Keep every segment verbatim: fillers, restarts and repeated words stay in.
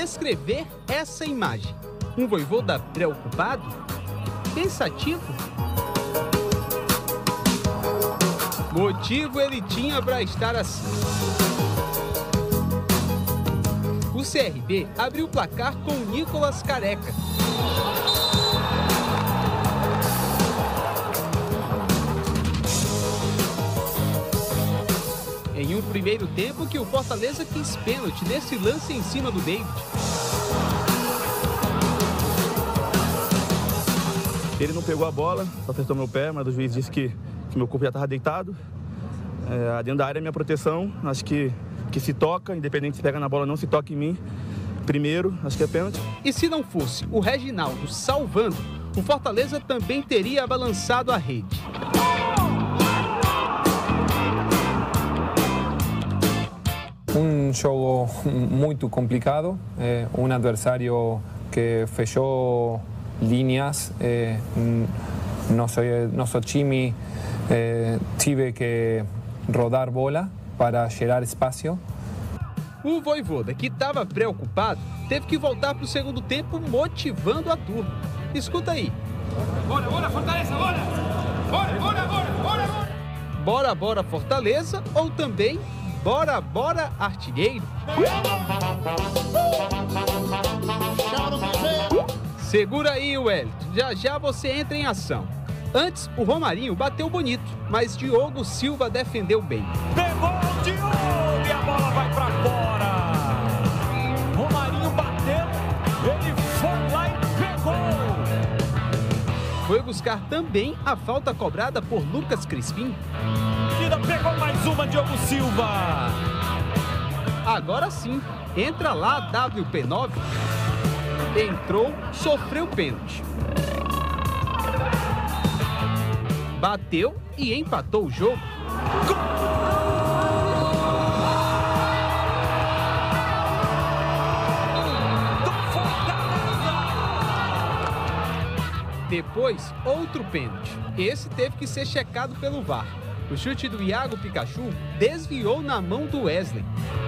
descrever essa imagem? Um Vojvoda preocupado? Pensativo? Motivo ele tinha para estar assim. O C R B abriu o placar com o Nicolas Careca. Em um primeiro tempo que o Fortaleza quis pênalti nesse lance em cima do David. Ele não pegou a bola, só acertou meu pé, mas o juiz disse que, que meu corpo já estava deitado. É, dentro da área é minha proteção, acho que, que se toca, independente se pega na bola ou não, se toca em mim. Primeiro, acho que é pênalti. E se não fosse o Reginaldo salvando, o Fortaleza também teria balançado a rede. Um jogo muito complicado, é, um adversário que fechou linhas. É, nosso, nosso time é, tive que rodar bola para gerar espaço. O Vojvoda, que estava preocupado, teve que voltar para o segundo tempo motivando a turma. Escuta aí. Bora, bora, Fortaleza, bora! Bora, bora, bora, bora, bora! Bora, bora, Fortaleza, ou também bora, bora, artilheiro. Segura aí, Wellington. Já já você entra em ação. Antes, o Romarinho bateu bonito, mas Diogo Silva defendeu bem. Pegou o Diogo e a bola vai pra fora. Romarinho bateu, ele foi lá e pegou. Foi buscar também a falta cobrada por Lucas Crispim. Ainda pegou mais uma, Diogo Silva. Agora sim, entra lá W P nove. Entrou, sofreu pênalti. Bateu e empatou o jogo. Depois, outro pênalti. Esse teve que ser checado pelo V A R. O chute do Iago Pikachu desviou na mão do Wesley.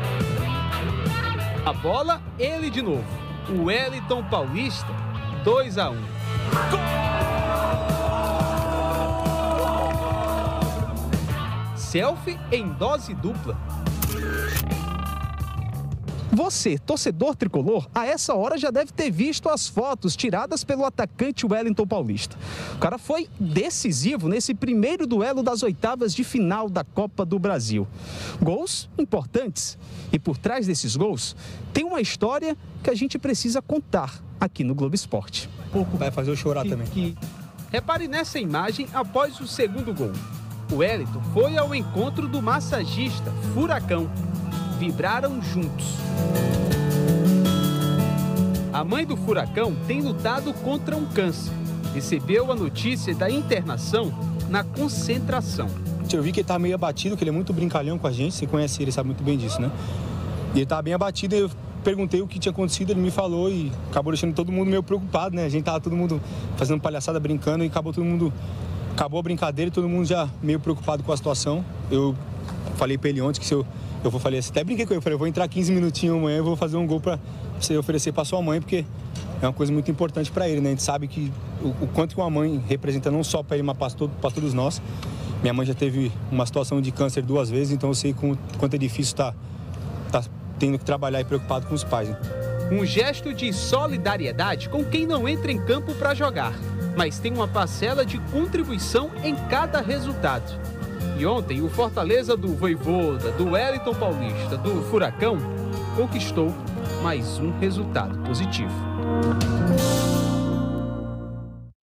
A bola, ele de novo. O Wellington Paulista, dois a um. Selfie em dose dupla. Você, torcedor tricolor, a essa hora já deve ter visto as fotos tiradas pelo atacante Wellington Paulista. O cara foi decisivo nesse primeiro duelo das oitavas de final da Copa do Brasil. Gols importantes. E por trás desses gols, tem uma história que a gente precisa contar aqui no Globo Esporte. Vai fazer eu chorar que, também. Que... Repare nessa imagem após o segundo gol. O Wellington foi ao encontro do massagista Furacão. Vibraram juntos. A mãe do Furacão tem lutado contra um câncer. Recebeu a notícia da internação na concentração. Eu vi que ele tá meio abatido, que ele é muito brincalhão com a gente. Você conhece ele, sabe muito bem disso, né? E ele tá bem abatido, eu perguntei o que tinha acontecido, ele me falou e acabou deixando todo mundo meio preocupado, né? A gente tava todo mundo fazendo palhaçada, brincando e acabou todo mundo... Acabou a brincadeira e todo mundo já meio preocupado com a situação. Eu falei pra ele ontem que se eu... Eu falei assim, até brinquei com ele, eu falei, eu vou entrar quinze minutinhos amanhã e vou fazer um gol pra você oferecer pra sua mãe, porque é uma coisa muito importante pra ele, né? A gente sabe que o, o quanto que uma mãe representa não só pra ele, mas pra, todo, pra todos nós. Minha mãe já teve uma situação de câncer duas vezes, então eu sei com, quanto é difícil tá, tá tendo que trabalhar e preocupado com os pais. Né? Um gesto de solidariedade com quem não entra em campo pra jogar, mas tem uma parcela de contribuição em cada resultado. E ontem, o Fortaleza do Vojvoda, do Wellington Paulista, do Furacão, conquistou mais um resultado positivo.